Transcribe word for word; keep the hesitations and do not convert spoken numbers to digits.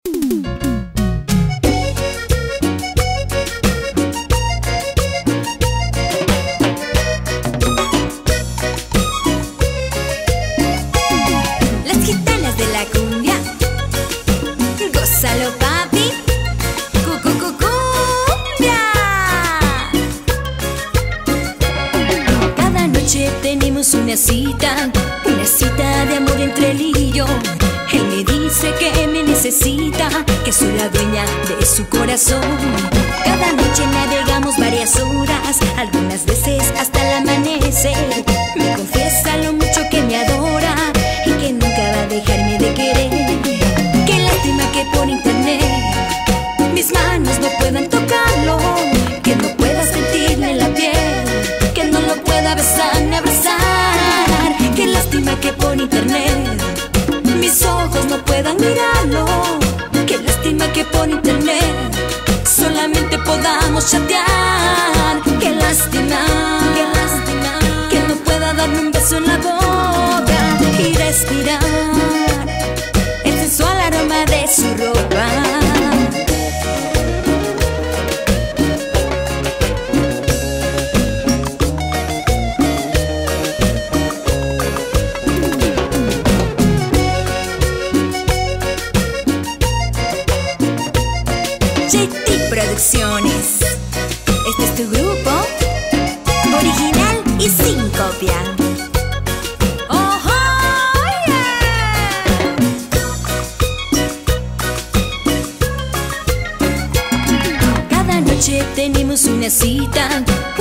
Las gitanas de la cumbia, gózalo papi, cu cu cu cumbia. Cada noche tenemos una cita, una cita de amor entre él y yo. Él me dice que me necesita, que soy la dueña de su corazón. Cada noche navegamos varias horas, algunas veces hasta el amanecer. Me confiesa lo mucho que me adora y que nunca va a dejarme de querer. Qué lástima que por internet mis manos no puedan tocarlo, que no pueda sentirle la piel, que no lo pueda besar ni abrazar. Qué lástima que por internet mis ojos no puedan mirarlo. Qué lástima que por internet solamente podamos chatear. Qué lástima, qué lástima que no pueda darme un beso en la boca y respirar el sensual aroma de su ropa. J T Producciones. Este es tu grupo original y sin copia. Oh, oh, yeah. Cada noche tenemos una cita,